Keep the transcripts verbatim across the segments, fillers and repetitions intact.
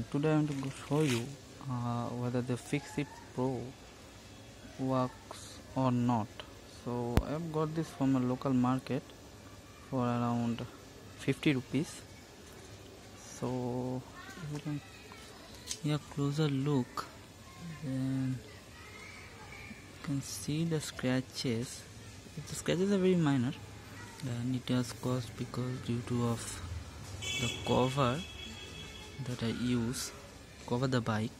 today I'm going to show you uh, whether the Fixit Pro works or not. So I've got this from a local market for around fifty rupees. So if you can have a closer look, then you can see the scratches. The scratches are very minor, and it has caused because due to of the cover that I use cover the bike.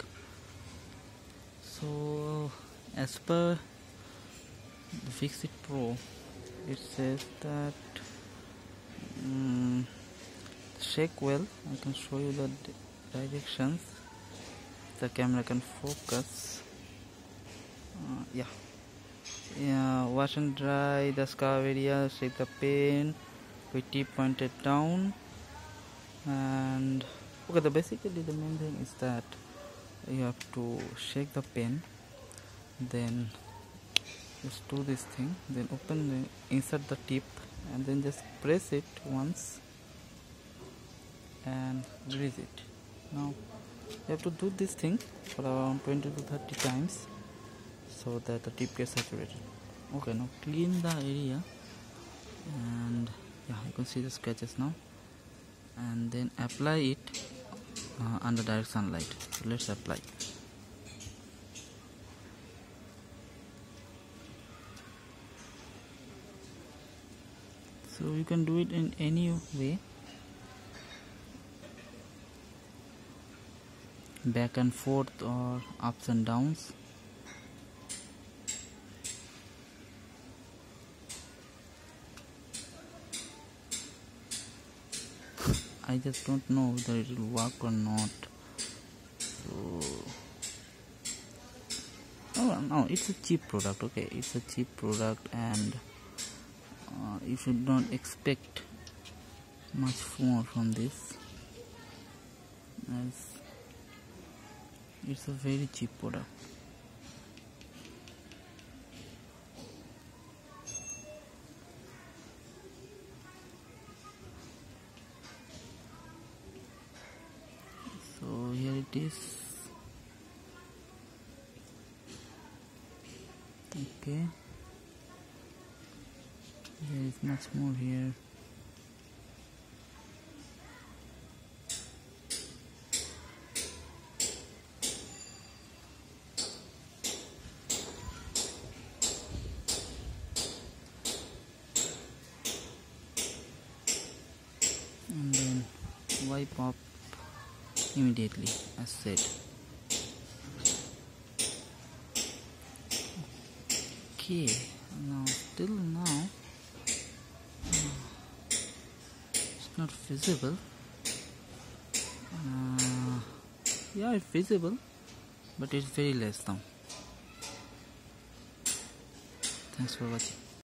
So as per the Fixit Pro, it says that um, shake well. I can show you the directions. The camera can focus. Uh, yeah. Yeah, wash and dry the scar area, shake the pen with tip pointed down. And okay, the basically the main thing is that you have to shake the pen, then just do this thing, then open the insert the tip, and then just press it once and release it. Now you have to do this thing for around twenty to thirty times so that the tip gets saturated. Okay, now clean the area, and yeah, you can see the scratches now, and then apply it uh, under direct sunlight. So let's apply. So you can do it in any way, back and forth or ups and downs. I just don't know whether it will work or not. So, oh no, it's a cheap product. Okay, it's a cheap product, and uh, you should not expect much more from this, as it's a very cheap product. So here it is. Okay, there is much more here. And then wipe up immediately, as said. Okay, now till now uh, it's not visible. Uh, yeah, it's visible, but it's very less now. Thanks for watching.